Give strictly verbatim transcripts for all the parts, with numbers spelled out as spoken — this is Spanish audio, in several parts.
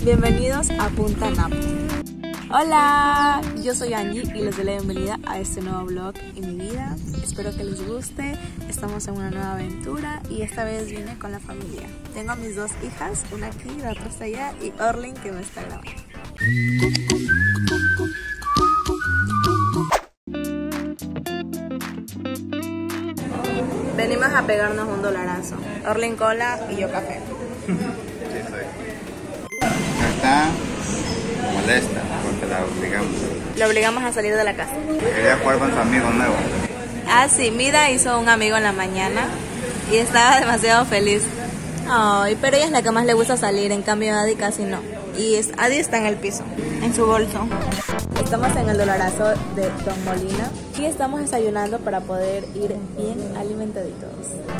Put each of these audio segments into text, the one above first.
Bienvenidos a Punta Napo. Hola, yo soy Angie y les doy la bienvenida a este nuevo vlog en mi vida. Espero que les guste. Estamos en una nueva aventura y esta vez vine con la familia. Tengo a mis dos hijas, una aquí, la otra está allá, y Orlin que me está grabando. Venimos a pegarnos un dolarazo. Orlin cola y yo café. Sí, soy. Está molesta porque la obligamos. La obligamos a salir de la casa. Quería jugar con su amigo nuevo. Ah, sí, Mida hizo un amigo en la mañana y estaba demasiado feliz. Ay, pero ella es la que más le gusta salir, en cambio Adi casi no. Y es, Adi está en el piso, en su bolso. Estamos en el dolarazo de Don Molina y estamos desayunando para poder ir bien alimentaditos.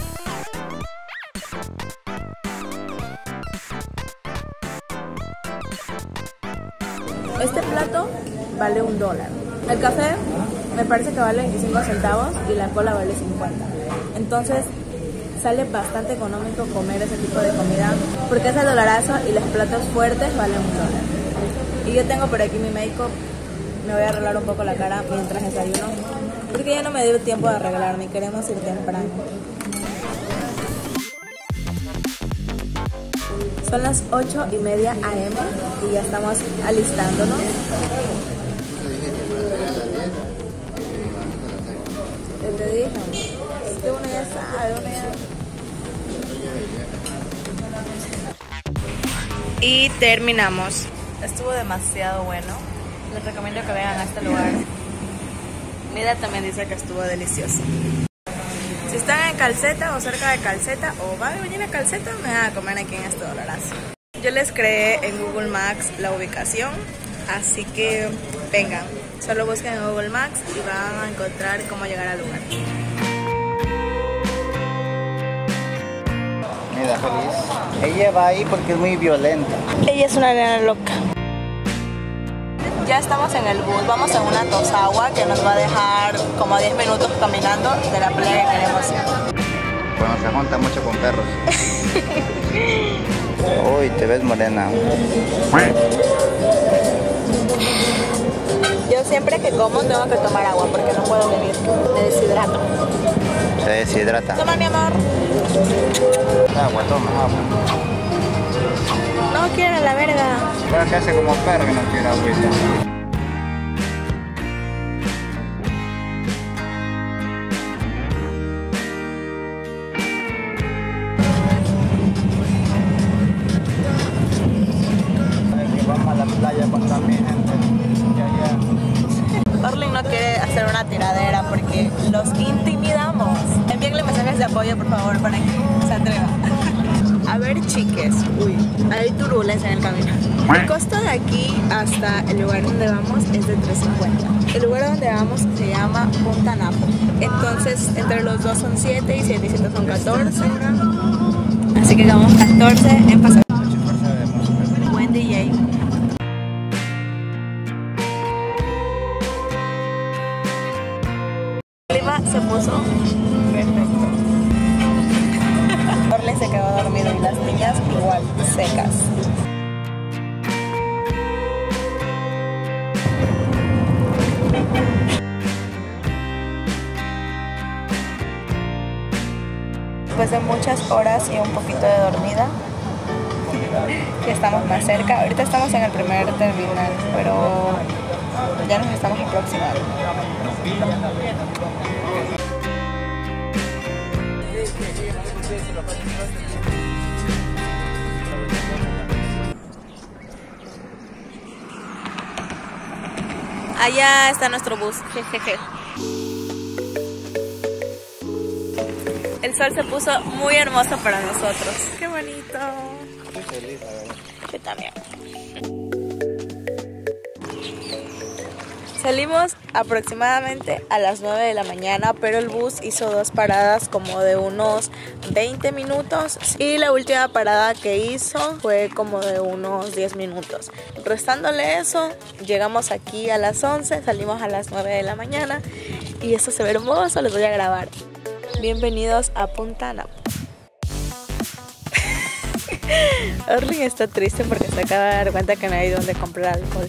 Este plato vale un dólar. El café me parece que vale veinticinco centavos y la cola vale cincuenta. Entonces sale bastante económico comer ese tipo de comida porque es el dolarazo y los platos fuertes valen un dólar. Y yo tengo por aquí mi make-up. Me voy a arreglar un poco la cara mientras desayuno porque ya no me dio tiempo de arreglarme y queremos ir temprano. Son las ocho y media a eme y ya estamos alistándonos. ¿Qué te dije? Es que uno ya sabe, uno ya... Y terminamos. Estuvo demasiado bueno. Les recomiendo que vengan a este lugar. Mida también dice que estuvo delicioso. Si están en Calceta o cerca de Calceta o van a venir a Calceta, me van a comer aquí en este dolarazo. Yo les creé en Google Maps la ubicación, así que vengan. Solo busquen en Google Maps y van a encontrar cómo llegar al lugar. Mira, feliz. Ella va ahí porque es muy violenta. Ella es una nena loca. Ya estamos en el bus, vamos en una tosagua que nos va a dejar como diez minutos caminando de la playa que queremos ir. Bueno, se junta mucho con perros. Uy, te ves morena. Yo siempre que como tengo que tomar agua porque no puedo vivir, me deshidrato. Se deshidrata. Toma, mi amor. Agua, toma agua. No quiero la verga. Pero que hace como perro que no quiere agüita. Vamos a la playa con toda mi gente. Ya, ya. Orlin no quiere hacer una tiradera porque los intimidamos. Envíenle mensajes de apoyo, por favor, para que se atreva. A ver, chiques, uy, hay turbulencia en el camino. El costo de aquí hasta el lugar donde vamos es de tres cincuenta. El lugar donde vamos se llama Punta Napo. Entonces, entre los dos son siete y siete y siete son catorce. Así que vamos catorce en pasar. Buen D J. El clima se puso perfecto. Orlin se quedó dormido y las niñas igual, secas. Después de muchas horas y un poquito de dormida, ya estamos más cerca. Ahorita estamos en el primer terminal, pero ya nos estamos aproximando. Allá está nuestro bus, jejeje. El sol se puso muy hermoso para nosotros. ¡Qué bonito! Estoy feliz, la verdad. Yo también. Salimos aproximadamente a las nueve de la mañana, pero el bus hizo dos paradas como de unos veinte minutos y la última parada que hizo fue como de unos diez minutos. Restándole eso, llegamos aquí a las once, salimos a las nueve de la mañana y eso se ve hermoso, les voy a grabar. Bienvenidos a Punta Napo. Orlin está triste porque se acaba de dar cuenta que no hay donde comprar alcohol.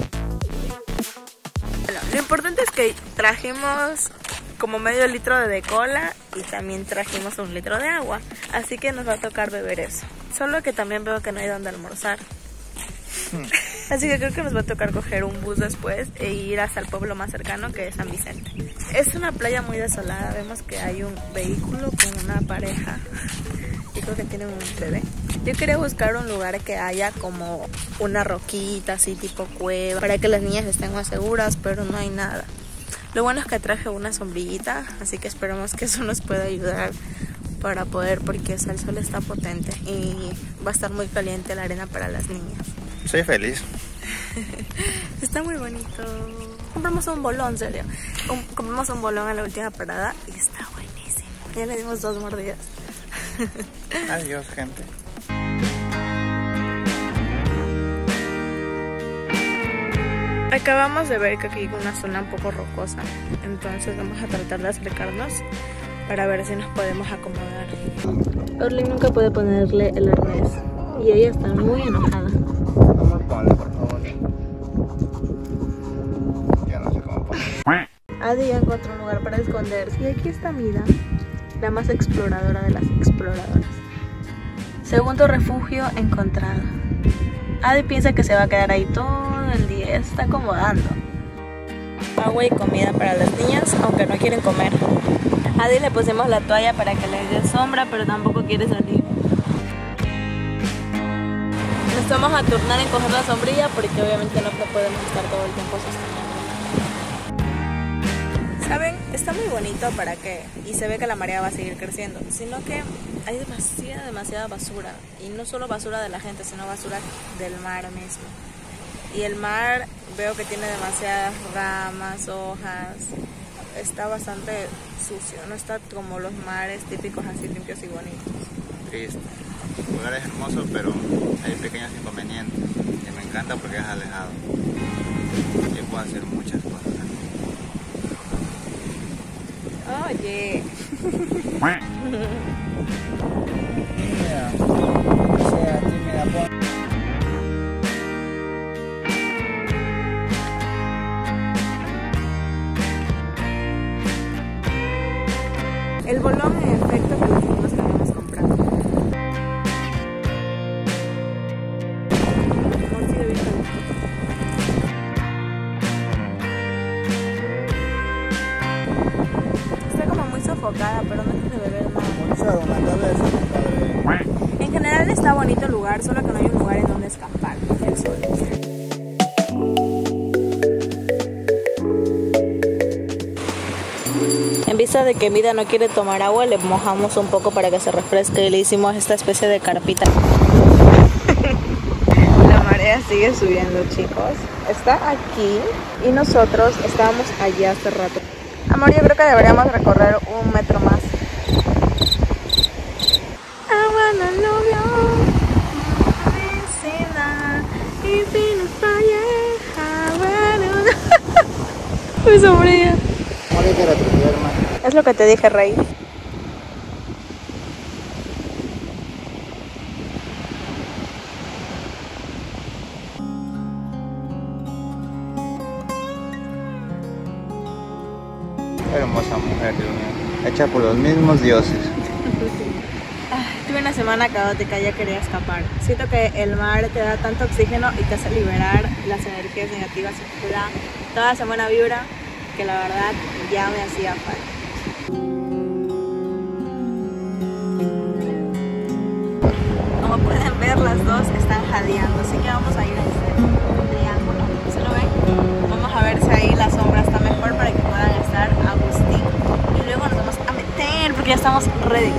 Bueno, lo importante es que trajimos como medio litro de cola y también trajimos un litro de agua. Así que nos va a tocar beber eso. Solo que también veo que no hay donde almorzar. Así que creo que nos va a tocar coger un bus después e ir hasta el pueblo más cercano, que es San Vicente. Es una playa muy desolada. Vemos que hay un vehículo con una pareja. Yo creo que tienen un bebé. Yo quería buscar un lugar que haya como una roquita, así tipo cueva, para que las niñas estén más seguras, pero no hay nada. Lo bueno es que traje una sombrillita, así que esperemos que eso nos pueda ayudar para poder, porque el sol está potente y va a estar muy caliente la arena para las niñas. Soy feliz. Está muy bonito. Compramos un bolón, serio. Un, compramos un bolón a la última parada y está buenísimo. Ya le dimos dos mordidas. Adiós, gente. Acabamos de ver que aquí hay una zona un poco rocosa, entonces vamos a tratar de acercarnos para ver si nos podemos acomodar. Orlin nunca puede ponerle el arnés y ella está muy enojada. Vamos, ponle, por favor. Ya no sé cómo poner. Adi ya encontró un lugar para esconderse y aquí está Mida, la más exploradora de las exploradoras. Segundo refugio encontrado. Adi piensa que se va a quedar ahí todo el día, se está acomodando. Agua y comida para las niñas, aunque no quieren comer. A Adi le pusimos la toalla para que le dé sombra, pero tampoco quiere salir. Nos vamos a turnar en coger la sombrilla porque obviamente no podemos estar todo el tiempo sosteniendo. ¿Saben? Está muy bonito para que, y se ve que la marea va a seguir creciendo, sino que hay demasiada, demasiada basura. Y no solo basura de la gente, sino basura del mar mismo. Y el mar veo que tiene demasiadas ramas, hojas. Está bastante sucio, no está como los mares típicos así limpios y bonitos. Triste. El lugar es hermoso, pero hay pequeños inconvenientes. Y me encanta porque es alejado. Yo puedo hacer muchas cosas. Oye. Mira, o sea, tímida, pon. El bolón en efecto que los niños que habíamos comprado. Amor, sí, de está como muy sofocada, pero no quiere beber nada. En general está bonito el lugar, solo que no hay un lugar en donde escampar el sol. En vista de que Mida no quiere tomar agua, le mojamos un poco para que se refresque y le hicimos esta especie de carpita. La marea sigue subiendo, chicos. Está aquí y nosotros estábamos allí hace rato. Amor, yo creo que deberíamos recorrer un metro más. Muy sombría. Es lo que te dije, Rey. Hermosa mujer, Dios mío. Hecha por los mismos dioses. Tuve una semana caótica, ya quería escapar. Siento que el mar te da tanto oxígeno y te hace liberar las energías negativas y te da toda esa buena vibra que la verdad ya me hacía falta. Como pueden ver, las dos están jadeando, así que vamos a ir a hacer un triángulo. ¿Se lo ven? Vamos a ver si ahí la sombra está mejor para que puedan estar a gustín. Y luego nos vamos a meter porque ya estamos ready.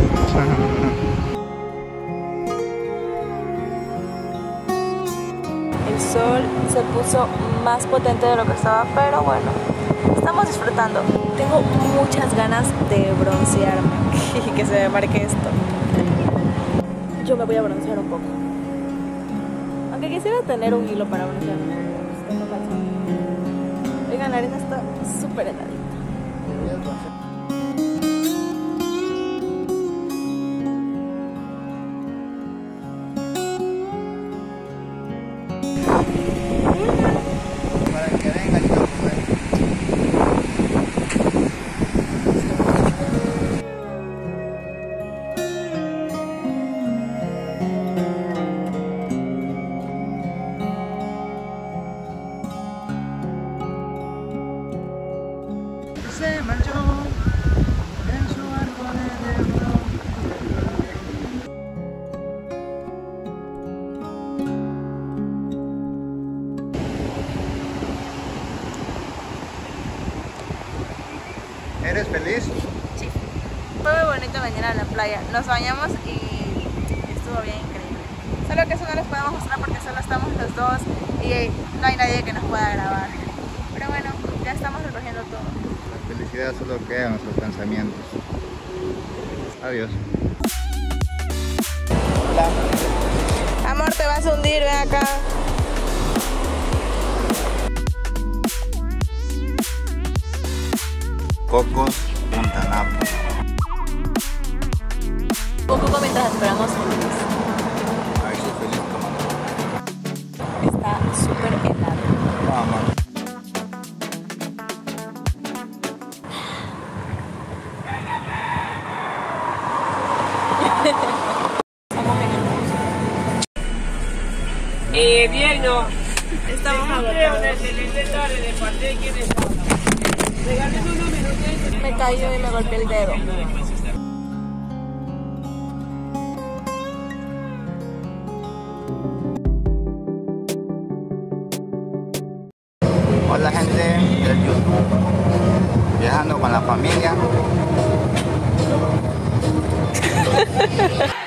El sol se puso más potente de lo que estaba, pero bueno, estamos disfrutando. Tengo muchas ganas de broncearme y que se me marque esto. Yo me voy a broncear un poco. Aunque quisiera tener un hilo para broncearme. Oigan, la arena está súper heladita. feliz? Sí. Fue muy bonito venir a la playa. Nos bañamos y estuvo bien increíble. Solo que eso no les podemos mostrar porque solo estamos los dos y no hay nadie que nos pueda grabar. Pero bueno, ya estamos recogiendo todo. La felicidad solo queda en nuestros pensamientos. Adiós. Hola. Amor, te vas a hundir, ven acá. Cocos, Punta Napo. Un poco mientras esperamos juntos. Ay, soy feliz tomando. Está súper helado. Vamos. Eh, bien, no. Estamos agotados. Me cayó y me golpeé el dedo. Hola gente del YouTube. Viajando con la familia.